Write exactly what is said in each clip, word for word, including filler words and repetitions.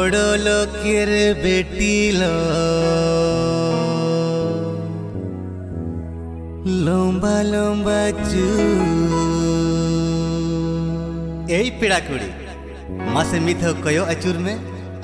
बड़ो लोकेर बेटी लो लंबा लंबा चूल ए पेड़ा कुड़ी मासे मिथो कयो अचूर में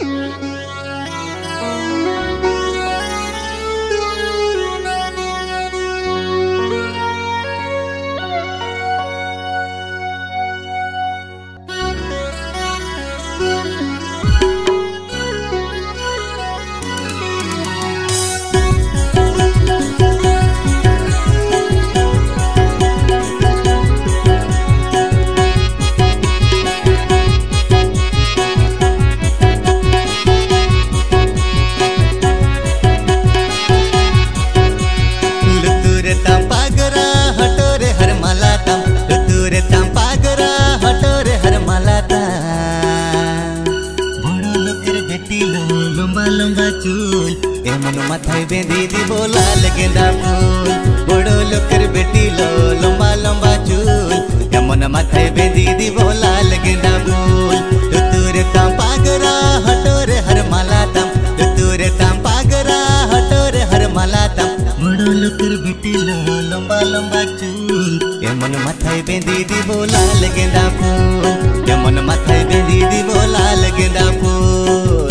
लंबा लंबा चूल ए मन माथाय बेंदी दी बोला लगेंदा फूल बड़ो लोकर बेटी लो लंबा लंबा चूल ए मन माथाय बेंदी दी बोला लगेंदा फूल तुतुरे ताम पागरा हटोरे हर माला तम तुतुरे ताम पागरा हटोरे हर माला तम बड़ो लोकर बेटी लो लंबा लंबा चूल ए मन माथाय बेंदी दी बोला लगेंदा फूल ए मन माथाय बेंदी दी बोला लगेंदा फूल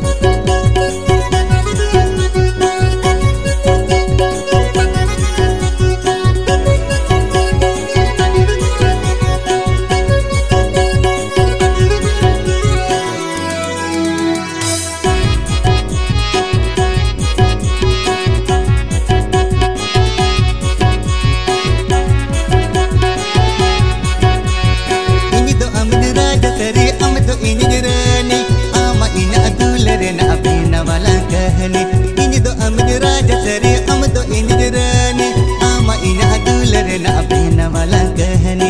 ini do amni raja seri am do ini rani ama ina dulare na apna wala kahani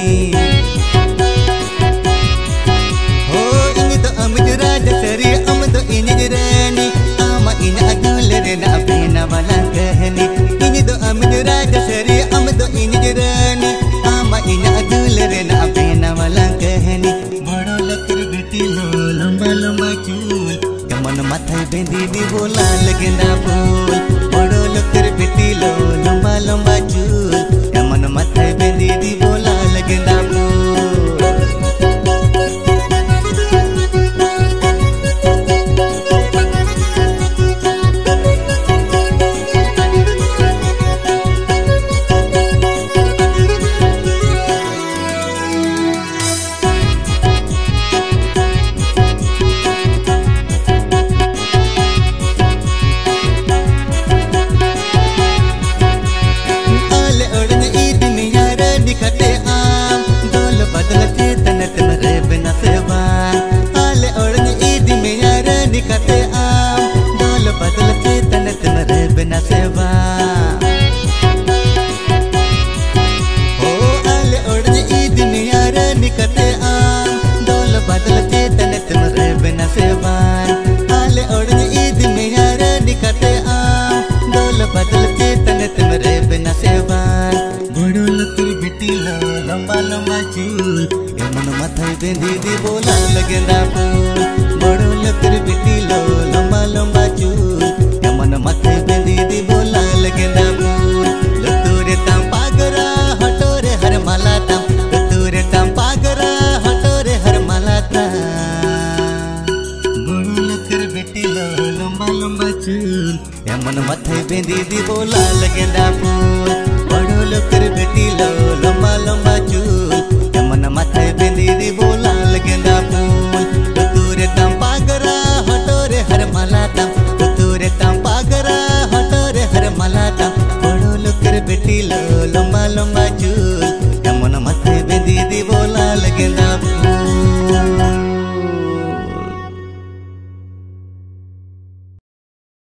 ho ini do amni raja seri am do ini rani ama ina dulare na apna wala kahani ini do amni raja seri am do ini rani ama ina dulare na apna wala kahani bado lakar beti lo lamba lamba chul मन माथाय बेंदी दी बोला लगेंदा फूल बड़ो लोकर बेटी लो लंबा लंबा चूल ए मन माथाय बेंदी दी बोला लगेंदा लंबा लंबा चूल ए मन माथाय बेंदी दी बोला लगेंदा फूल बड़ो लोकर बेटी लो लंबा लंबा चूल ए मन माथाय बेंदी दी बोला लगेंदा फूल तुतुरे ताम पागरा हटोरे हर माला तम तुतुरे ताम पागरा हटोरे हर माला तम बड़ो लोकर बेटी लो लंबा लंबा चूल ए मन माथाय बेंदी दी बोला लगेंदा फूल बड़ो लोकर बेटी लो लंबा लंबा चूल ए मन माथाय बेंदी दी बोला लगेंदा फूल तुतुरे ताम पागरा हटोरे हर माला तम तुतुरे ताम पागरा हटोरे हर माला तम बड़ो लोकर बेटी लो लंबा लंबा चूल ए मन माथाय बेंदी दी बोला लगेंदा फूल।